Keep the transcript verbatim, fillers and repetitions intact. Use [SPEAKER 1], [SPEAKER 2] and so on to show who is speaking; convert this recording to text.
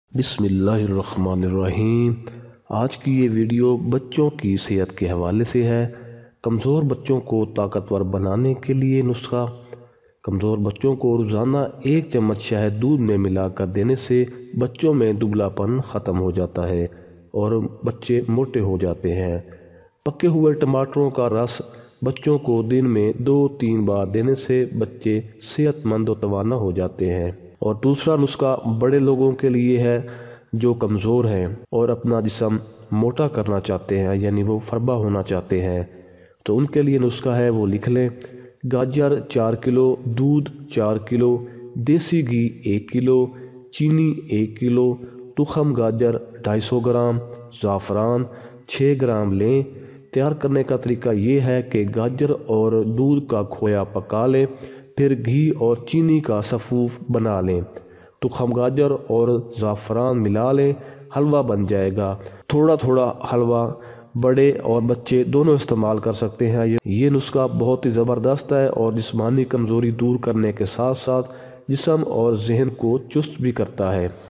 [SPEAKER 1] بسم اللہ الرحمن الرحیم۔ آج کی یہ ویڈیو بچوں کی صحت کے حوالے سے ہے۔ کمزور بچوں کو طاقتور بنانے کے لیے نسخہ۔ کمزور بچوں کو روزانہ ایک چمچ شہد دودھ میں ملا کر دینے سے بچوں میں دبلا پن ختم ہو جاتا ہے اور بچے موٹے ہو جاتے ہیں۔ پکے ہوئے ٹماٹروں کا رس بچوں کو دن میں دو تین بار دینے سے بچے صحت مند و توانا ہو جاتے ہیں۔ اور دوسرا نسخہ بڑے لوگوں کے لیے ہے جو کمزور ہیں اور اپنا جسم موٹا کرنا چاہتے ہیں، یعنی وہ فربا ہونا چاہتے ہیں، تو ان کے لیے نسخہ ہے، وہ لکھ لیں۔ گاجر چار کلو، دودھ چار کلو، دیسی گھی ایک کلو، چینی ایک کلو، تخم گاجر ڈھائی سو گرام، زعفران چھ گرام لیں۔ تیار کرنے کا طریقہ یہ ہے کہ گاجر اور دودھ کا کھویا پکا لیں، پھر گھی اور چینی کا سفوف بنا لیں، تخم گاجر اور زعفران ملا لیں، حلوہ بن جائے گا۔ تھوڑا تھوڑا حلوہ بڑے اور بچے دونوں استعمال کر سکتے ہیں۔ یہ نسخہ بہت ہی زبردست ہے اور جسمانی کمزوری دور کرنے کے ساتھ ساتھ جسم اور ذہن کو چست بھی کرتا ہے۔